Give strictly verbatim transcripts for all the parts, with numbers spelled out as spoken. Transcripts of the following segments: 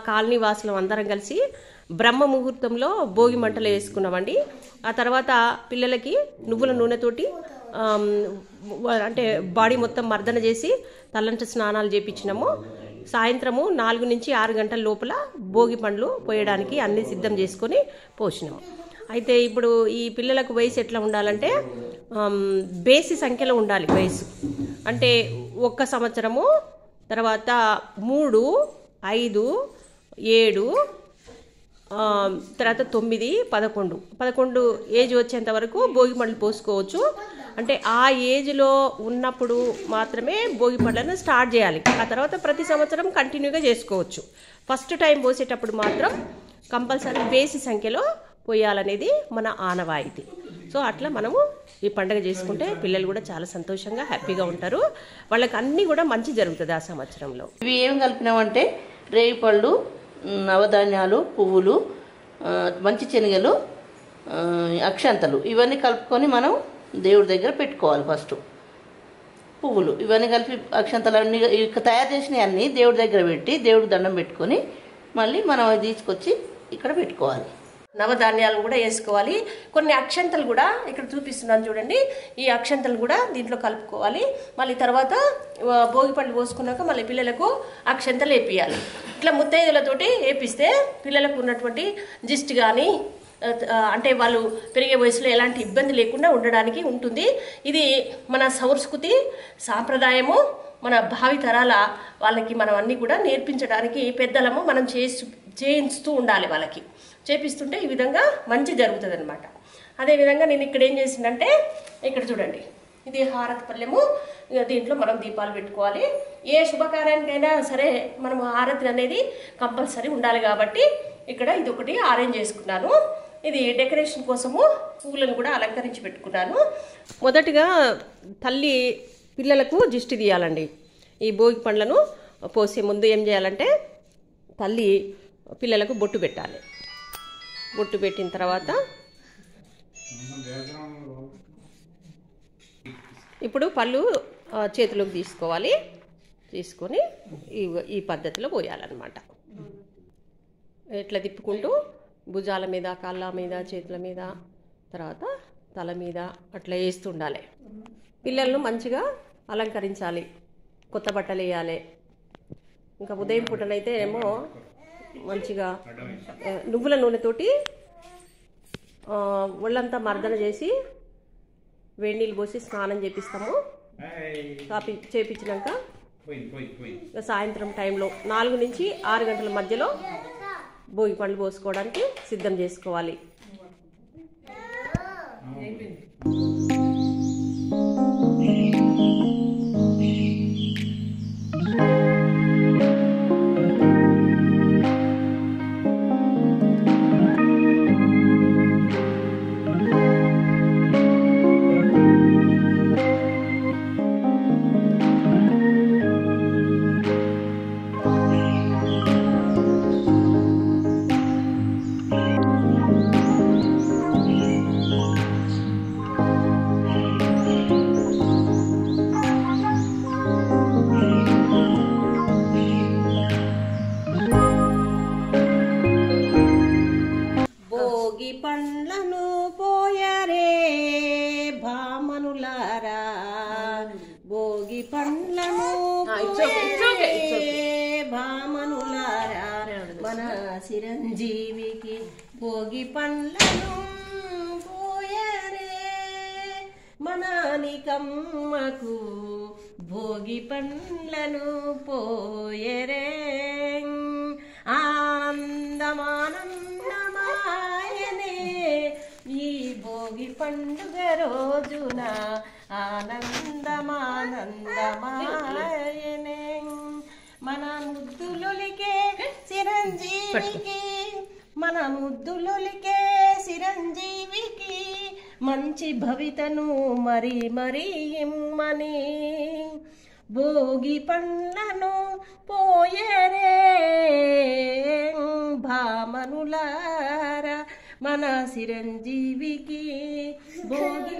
Colony వాసులం అందరం కలిసి బ్రహ్మ ముహూర్తంలో భోగి మంటలు వేసుకున్నామండి. ఆ తర్వాత పిల్లలకి నువ్వుల నూనెతోటి అంటే బాడీ మొత్తం మర్దన చేసి తలంటి స్నానాలు చేపించినాము. సాయంత్రము నాలుగు నుంచి ఆరు గంటల లోపల భోగి పండ్లు పోయడానికి అన్ని సిద్ధం చేసుకొని పోసినాము. అయితే ఇప్పుడు ఈ పిల్లలకు వయసు ఎట్లా ఉండాలంటే బేసి సంఖ్యలో ఉండాలి వయసు. అంటే ఒక్క సంవత్సరము, తర్వాత మూడు, ఐదు, ఏడు, తర్వాత తొమ్మిది, పదకొండు పదకొండు ఏజ్ వచ్చేంత వరకు భోగి పండ్లు పోసుకోవచ్చు. అంటే ఆ ఏజ్లో ఉన్నప్పుడు మాత్రమే భోగి పండ్లను స్టార్ట్ చేయాలి. ఆ తర్వాత ప్రతి సంవత్సరం కంటిన్యూగా చేసుకోవచ్చు. ఫస్ట్ టైం పోసేటప్పుడు మాత్రం కంపల్సరీ బేసి సంఖ్యలో పోయాలనేది మన ఆనవాయితీ. సో అట్లా మనము ఈ పండుగ చేసుకుంటే పిల్లలు కూడా చాలా సంతోషంగా హ్యాపీగా ఉంటారు. వాళ్ళకి అన్నీ కూడా మంచి జరుగుతుంది ఆ సంవత్సరంలో. ఇవి ఏం కలిపినామంటే రేగి పళ్ళు, నవధాన్యాలు, పువ్వులు, మంచి శనగలు, అక్షంతలు ఇవన్నీ కలుపుకొని మనం దేవుడి దగ్గర పెట్టుకోవాలి. ఫస్ట్ పువ్వులు ఇవన్నీ కలిపి అక్షంతలు అన్నీ తయారు చేసినవి అన్నీ దేవుడి దగ్గర పెట్టి దేవుడికి దండం పెట్టుకొని మళ్ళీ మనం అది తీసుకొచ్చి ఇక్కడ పెట్టుకోవాలి. నవధాన్యాలు కూడా వేసుకోవాలి. కొన్ని అక్షంతలు కూడా ఇక్కడ చూపిస్తున్నాను చూడండి. ఈ అక్షంతలు కూడా దీంట్లో కలుపుకోవాలి. మళ్ళీ తర్వాత భోగి పండ్లు పోసుకున్నాక మళ్ళీ పిల్లలకు అక్షంతలు వేపియాలి. ఇట్లా ముత్తైదులతోటి వేపిస్తే పిల్లలకు ఉన్నటువంటి జిస్ట్ కానీ అంటే వాళ్ళు పెరిగే వయసులో ఎలాంటి ఇబ్బంది లేకుండా ఉండడానికి ఉంటుంది. ఇది మన సంస్కృతి సాంప్రదాయము, మన భావి తరాల వాళ్ళకి మనం అన్నీ కూడా నేర్పించడానికి పెద్దలము మనం చేసి చేయిస్తూ ఉండాలి. వాళ్ళకి చేపిస్తుంటే ఈ విధంగా మంచి జరుగుతుంది అనమాట. అదేవిధంగా నేను ఇక్కడ ఏం చేసిందంటే ఇక్కడ చూడండి, ఇది హారతి పళ్ళెము. దీంట్లో మనం దీపాలు పెట్టుకోవాలి. ఏ శుభకార్యానికైనా సరే మనం హారతి అనేది కంపల్సరీ ఉండాలి కాబట్టి ఇక్కడ ఇది ఒకటి అరేంజ్ చేసుకున్నాను. ఇది డెకరేషన్ కోసము పువ్వులను కూడా అలంకరించి పెట్టుకున్నాను. మొదటిగా తల్లి పిల్లలకు దిష్టి తీయాలండి. ఈ భోగి పండ్లను పోసే ముందు ఏం చేయాలంటే తల్లి పిల్లలకు బొట్టు పెట్టాలి. బొట్టు పెట్టిన తర్వాత ఇప్పుడు పళ్ళు చేతిలోకి తీసుకోవాలి. తీసుకొని ఈ ఈ పద్ధతిలో పోయాలన్నమాట. ఇట్లా తిప్పుకుంటూ భుజాల మీద, కాళ్ళ మీద, చేతుల మీద, తర్వాత తల మీద అట్లా వేస్తుండాలి. పిల్లలను మంచిగా అలంకరించాలి, కొత్త బట్టలు వేయాలి. ఇంకా ఉదయం పూటనైతే ఏమో మంచిగా నువ్వుల నూనెతోటి ఒళ్ళంతా మర్దన చేసి వేడి నీళ్ళు పోసి స్నానం చేపిస్తాము. కాపీ చేపించినాక సాయంత్రం టైంలో నాలుగు నుంచి ఆరు గంటల మధ్యలో భోగి పండ్లు పోసుకోవడానికి సిద్ధం చేసుకోవాలి. పండ్లను పోయరే భామనులారా, భోగి పండ్లను భామనులారా, మన చిరంజీవికి భోగి పండ్లను పోయరే, మన నికమ్మకు భోగి పండ్లను పోయరే. ఆనందమానందమాయనే ఈ భోగి పండుగ రోజున, ఆనందమానందమాయనే. మన ముద్దులొలికే చిరంజీవికి, మన ముద్దులొలికే చిరంజీవికి మంచి భవితను మరి మరి ఇమ్మని భోగి పండ్లను పోయరే భామనులారా, మన చిరంజీవికి భోగి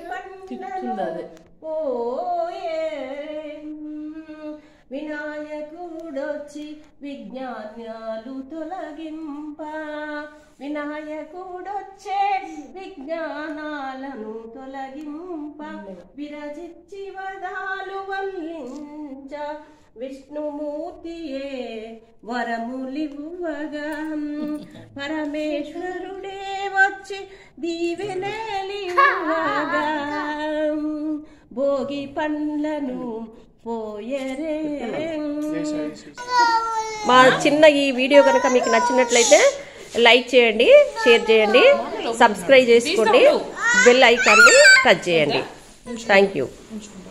పండ్లను పోయే. వినాయకుడో వినాయకుడొచ్చి విజ్ఞానాలు తొలగింప వినాయకుడొచ్చే విజ్ఞానాలను తొలగింప విరజిచ్చి వదాలు వల్లించ విష్ణుమూర్తియే వరములివ్వగా పరమేశ్వరుడే వచ్చి దీవెనలివ్వగా భోగి పండ్లను పోయరే. మా చిన్న ఈ వీడియో కనుక మీకు నచ్చినట్లయితే లైక్ చేయండి, షేర్ చేయండి, సబ్స్క్రైబ్ చేసుకోండి, బెల్ ఐకాన్ని టచ్ చేయండి. Thank you.